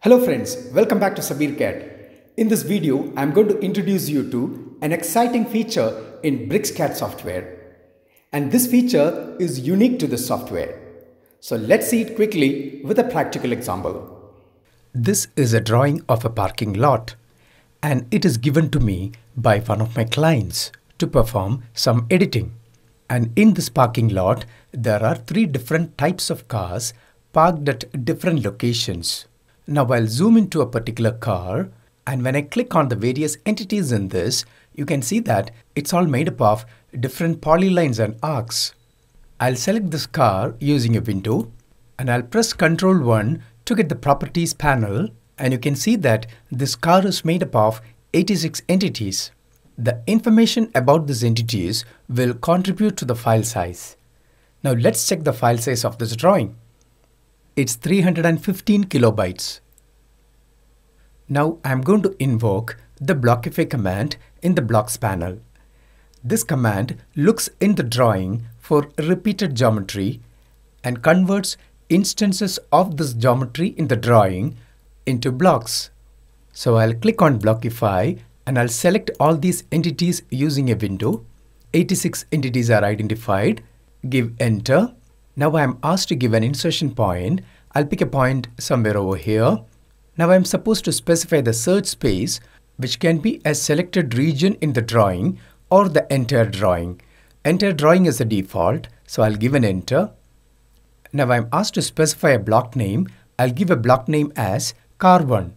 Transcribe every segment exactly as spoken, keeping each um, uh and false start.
Hello friends, welcome back to BricsCAD. In this video, I am going to introduce you to an exciting feature in BricsCAD software. And this feature is unique to this software. So let's see it quickly with a practical example. This is a drawing of a parking lot, and it is given to me by one of my clients to perform some editing. And in this parking lot, there are three different types of cars parked at different locations. Now I'll zoom into a particular car, and when I click on the various entities in this, you can see that it's all made up of different polylines and arcs. I'll select this car using a window, and I'll press control one to get the properties panel, and you can see that this car is made up of eighty-six entities. The information about these entities will contribute to the file size. Now let's check the file size of this drawing. It's three hundred fifteen kilobytes. Now I'm going to invoke the Blockify command in the blocks panel. This command looks in the drawing for repeated geometry and converts instances of this geometry in the drawing into blocks. So I'll click on Blockify and I'll select all these entities using a window. eighty-six entities are identified. Give enter. Now I am asked to give an insertion point. I'll pick a point somewhere over here. Now I am supposed to specify the search space, which can be a selected region in the drawing or the entire drawing. Entire drawing is the default, so I'll give an enter. Now I am asked to specify a block name. I'll give a block name as car one.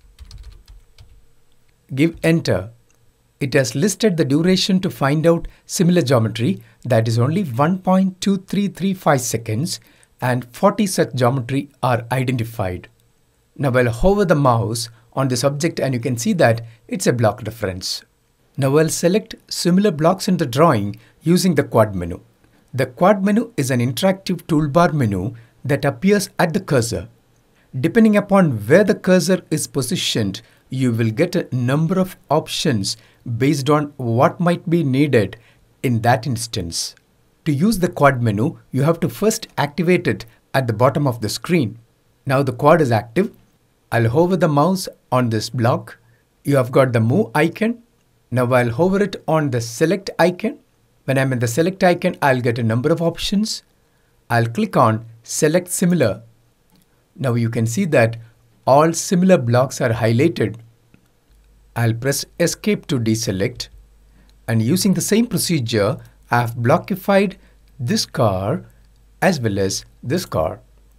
Give enter. It has listed the duration to find out similar geometry, that is only one point two three three five seconds, and forty such geometry are identified. Now I'll hover the mouse on this object and you can see that it's a block reference. Now I'll select similar blocks in the drawing using the quad menu. The quad menu is an interactive toolbar menu that appears at the cursor. Depending upon where the cursor is positioned, you will get a number of options based on what might be needed in that instance. To use the quad menu, you have to first activate it at the bottom of the screen. Now the quad is active. I'll hover the mouse on this block. You have got the move icon. Now I'll hover it on the select icon. When I'm in the select icon, I'll get a number of options. I'll click on select similar. Now you can see that all similar blocks are highlighted. I'll press escape to deselect, and using the same procedure, I have blockified this car as well as this car.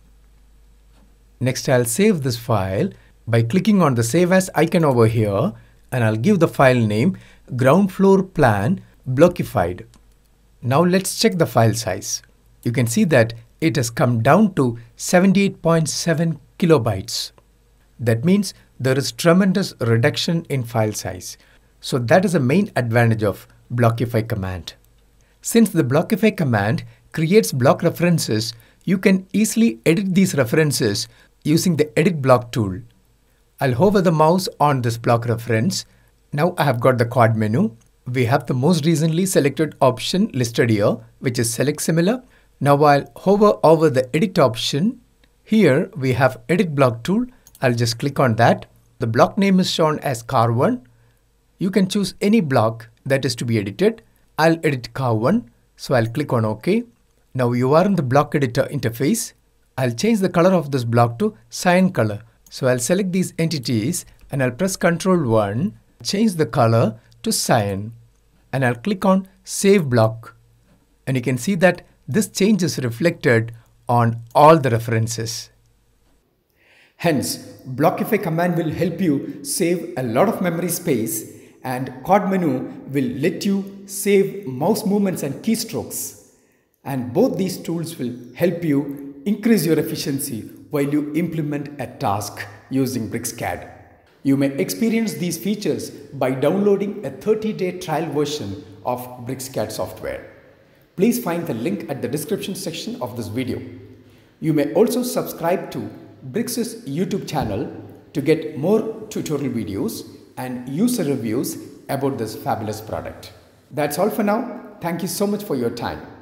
Next, I'll save this file by clicking on the save as icon over here, and I'll give the file name ground floor plan blockified. Now let's check the file size. You can see that it has come down to seventy-eight point seven kilobytes. That means there is tremendous reduction in file size. So that is the main advantage of Blockify command. Since the Blockify command creates block references, you can easily edit these references using the edit block tool. I'll hover the mouse on this block reference. Now I have got the quad menu. We have the most recently selected option listed here, which is select similar. Now I'll hover over the edit option. Here we have edit block tool. I'll just click on that. The block name is shown as car one. You can choose any block that is to be edited. I'll edit car one, so I'll click on OK. Now you are in the block editor interface. I'll change the color of this block to cyan color. So I'll select these entities and I'll press control one, change the color to cyan, and I'll click on save block. And you can see that this change is reflected on all the references. Hence, Blockify command will help you save a lot of memory space, and quad menu will let you save mouse movements and keystrokes. And both these tools will help you increase your efficiency while you implement a task using BricsCAD. You may experience these features by downloading a thirty day trial version of BricsCAD software. Please find the link at the description section of this video. You may also subscribe to Brics' YouTube channel to get more tutorial videos and user reviews about this fabulous product. That's all for now. Thank you so much for your time.